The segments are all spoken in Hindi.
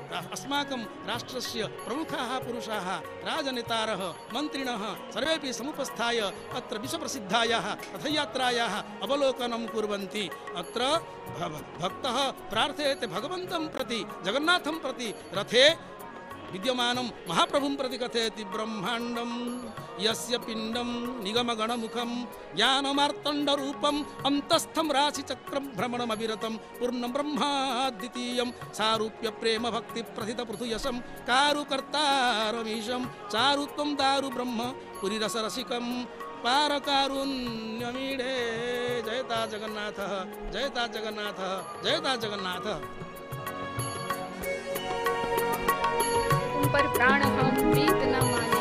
अस्माकं राष्ट्रस्य प्रमुखाः पुरुषाः राजनेतारः मन्त्रिणः सर्वेपि समुपस्थाय अत्र विश्वप्रसिद्धायाः रथयात्रायाः अवलोकनं कुर्वन्ति। अत्र भक्तः प्रार्थयते भगवन्तं प्रति जगन्नाथं प्रति रथे विद्यमानं महाप्रभुं प्रति कथयति ब्रह्माण्डं यस्य पिण्डं निगमगणमुखं ज्ञानमार्तण्डरूपम् अन्तस्थं राशिचक्रं भ्रमणमविरतं पूर्णं ब्रह्माद्वितीयं सारूप्य प्रेम भक्ति प्रथित पृथुयशं कारुकर्तारमीशं चारुत्वं दारु ब्रह्म पुरीरसरसिकं पारकारुण्यमीढे। जयता जगन्नाथः जयता जगन्नाथः जयता जगन्नाथः। पर प्राण हम प्रीत न माने।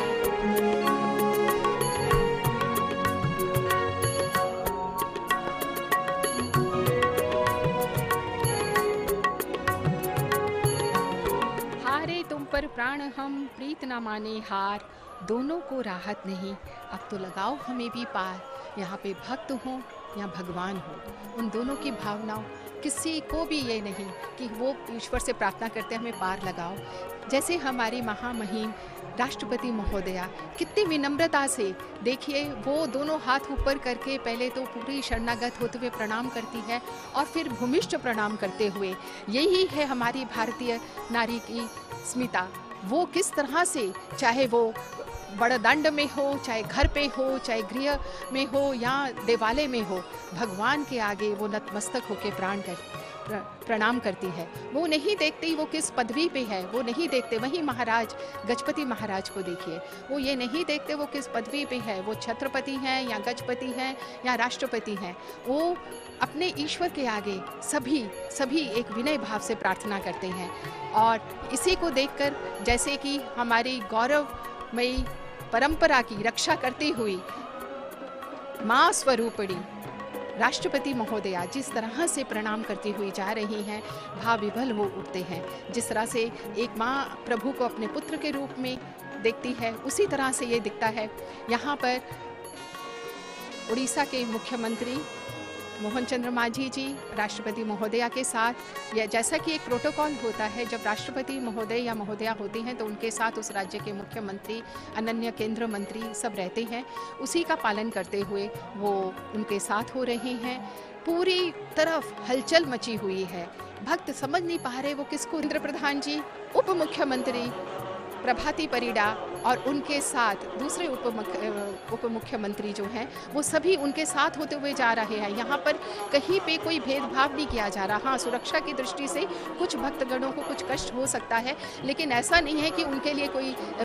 हारे तुम पर प्राण हम प्रीत न माने हार, दोनों को राहत नहीं अब तो लगाओ हमें भी पार। यहाँ पे भक्त हो या भगवान हो, उन दोनों की भावनाओं किसी को भी ये नहीं कि वो ईश्वर से प्रार्थना करते हैं हमें पार लगाओ। जैसे हमारी महामहिम राष्ट्रपति महोदया कितनी विनम्रता से, देखिए वो दोनों हाथ ऊपर करके पहले तो पूरी शरणागत होते हुए प्रणाम करती है और फिर भूमिष्ठ प्रणाम करते हुए। यही है हमारी भारतीय नारी की स्मिता। वो किस तरह से, चाहे वो बड़दंड में हो, चाहे घर पे हो, चाहे गृह में हो या देवालय में हो, भगवान के आगे वो नतमस्तक होके प्रणाम करती है। वो नहीं देखती वो किस पदवी पे है, वो नहीं देखते। वहीं महाराज गजपति महाराज को देखिए, वो ये नहीं देखते वो किस पदवी पे है, वो छत्रपति हैं या गजपति हैं या राष्ट्रपति हैं। वो अपने ईश्वर के आगे सभी एक विनय भाव से प्रार्थना करते हैं। और इसी को देखकर जैसे कि हमारी गौरवमयी परंपरा की रक्षा करती हुई माँ स्वरूपणी राष्ट्रपति महोदया जिस तरह से प्रणाम करती हुई जा रही हैं, भाव विभल हो उठते हैं। जिस तरह से एक माँ प्रभु को अपने पुत्र के रूप में देखती है, उसी तरह से ये दिखता है। यहाँ पर उड़ीसा के मुख्यमंत्री मोहन चंद्र मांझी जी राष्ट्रपति महोदया के साथ, या जैसा कि एक प्रोटोकॉल होता है जब राष्ट्रपति महोदय या महोदया होती हैं तो उनके साथ उस राज्य के मुख्यमंत्री, अनन्य केंद्र मंत्री सब रहते हैं, उसी का पालन करते हुए वो उनके साथ हो रहे हैं। पूरी तरफ हलचल मची हुई है, भक्त समझ नहीं पा रहे वो किसको। इंद्र प्रधान जी, उप मुख्यमंत्री प्रभाती परिडा और उनके साथ दूसरे उप मुख्यमंत्री जो हैं वो सभी उनके साथ होते हुए जा रहे हैं। यहाँ पर कहीं पे कोई भेदभाव नहीं किया जा रहा। हाँ, सुरक्षा की दृष्टि से कुछ भक्तगणों को कुछ कष्ट हो सकता है, लेकिन ऐसा नहीं है कि उनके लिए कोई